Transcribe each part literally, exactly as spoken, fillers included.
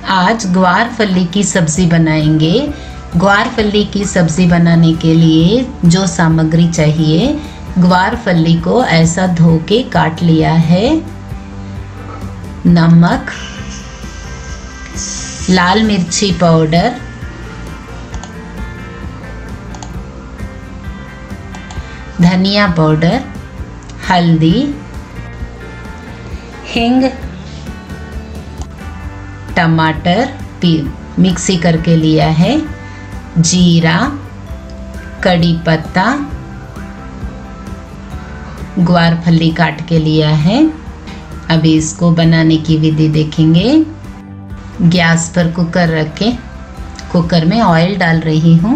आज ग्वारफली की सब्ज़ी बनाएंगे। ग्वारफली की सब्ज़ी बनाने के लिए जो सामग्री चाहिए, ग्वारफली को ऐसा धो के काट लिया है। नमक, लाल मिर्ची पाउडर, धनिया पाउडर, हल्दी, हिंग, टमाटर मिक्सी करके लिया है, जीरा, कड़ी पत्ता, ग्वारफली काट के लिया है। अभी इसको बनाने की विधि देखेंगे। गैस पर कुकर रख के कुकर में ऑयल डाल रही हूँ।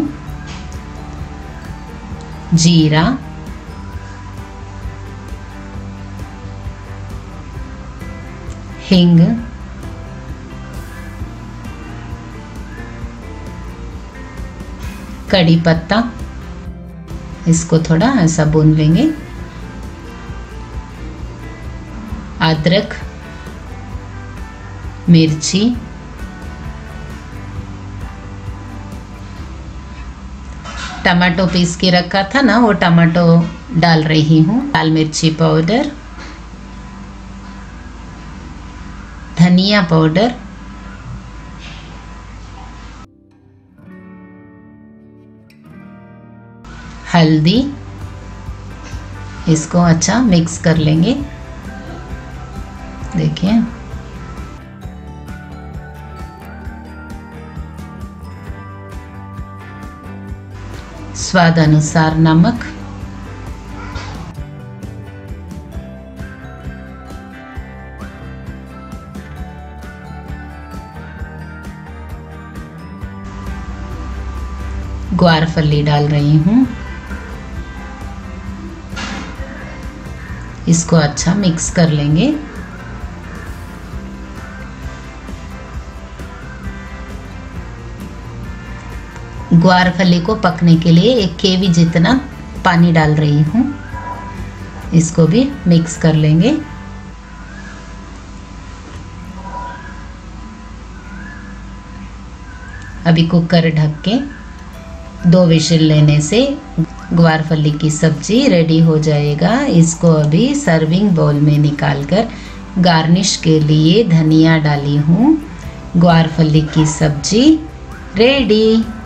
जीरा, हिंग, कड़ी पत्ता, इसको थोड़ा ऐसा भून लेंगे। अदरक, मिर्ची, टमाटो पीस के रखा था ना, वो टमाटो डाल रही हूँ। लाल मिर्ची पाउडर, धनिया पाउडर, हल्दी, इसको अच्छा मिक्स कर लेंगे। देखिए, स्वाद अनुसार नमक, ग्वारफली डाल रही हूँ। इसको अच्छा मिक्स कर लेंगे। ग्वारफली को पकने के लिए एक केवी जितना पानी डाल रही हूँ। इसको भी मिक्स कर लेंगे। अभी कुकर ढक के दो विशिल लेने से ग्वारफली की सब्जी रेडी हो जाएगा। इसको अभी सर्विंग बाउल में निकालकर गार्निश के लिए धनिया डाली हूँ। ग्वारफली की सब्जी रेडी।